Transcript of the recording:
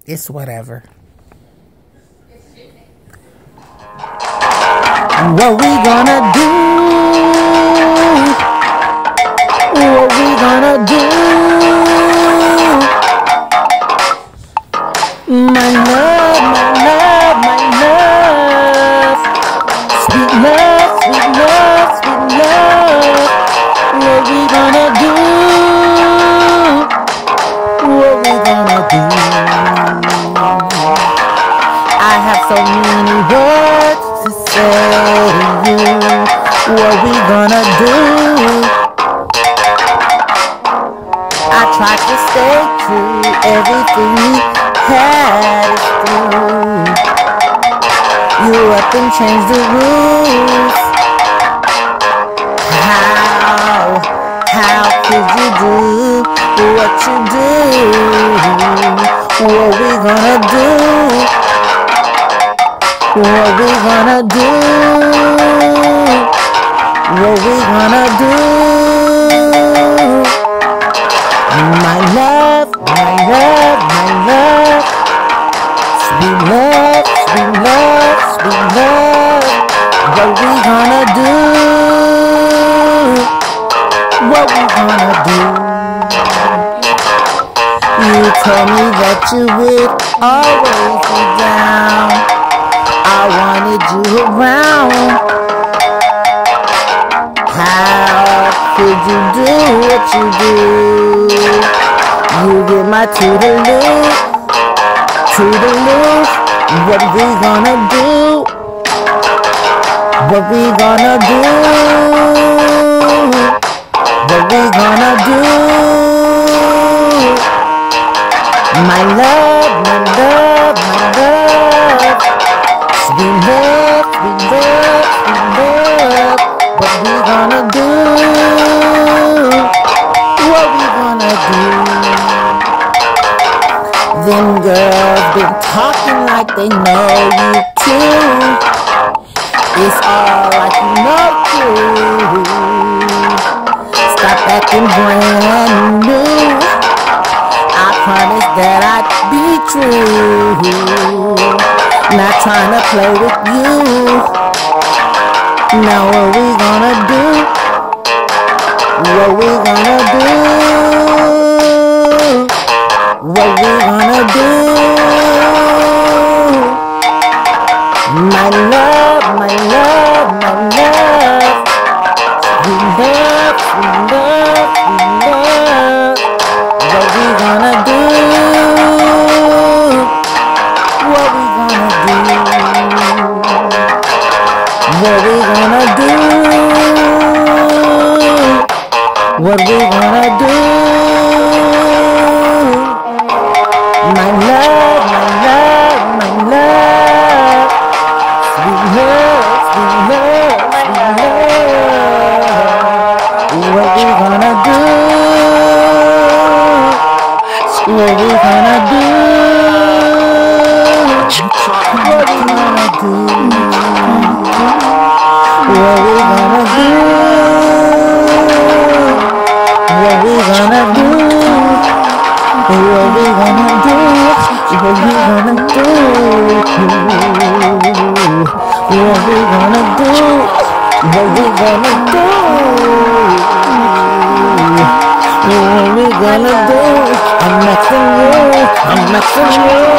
It's whatever. What we gonna do? What we gonna do? My love, my love, my love. Sweet love, sweet love, sweet love. What we gonna do? What we gonna do? I have so many words to say to you. What we gonna do? I tried to stay true, everything we had is through. You up and changed the rules. How could you do what you do? What we gonna do? What we gonna do? What we gonna do? My love, my love, my love. Sweet love, sweet love, sweet love. What we gonna do? What we gonna do? You told me that you would always be down. I wanted you around. How could you do what you do? You get my toodaloo, toodaloo. What we gonna do? What we gonna do? What we gonna do? My love, my love, my love. Sweet love, sweet love, sweet love. What we gonna do? What we gonna do? Them girls been talking like they know you too. It's all like you know you. Stop acting brand new. I promise that I'd be true. Not trying to play with you. Now what we gonna do? What we gonna do? What we gonna do? My love, my love, my love. Sweet love, sweet love, sweet love. What we gonna do? What we gonna do? What we gonna do? What we gonna do? My love, my love, my love. Sweet love, sweet love, sweet love. What we gonna do? What we gonna do? What we gonna do? What we gonna do? What we gonna do? What we gonna do? What we gonna do? What we gonna do? What we gonna do? What we gonna do? I'm messing you. I'm messing you.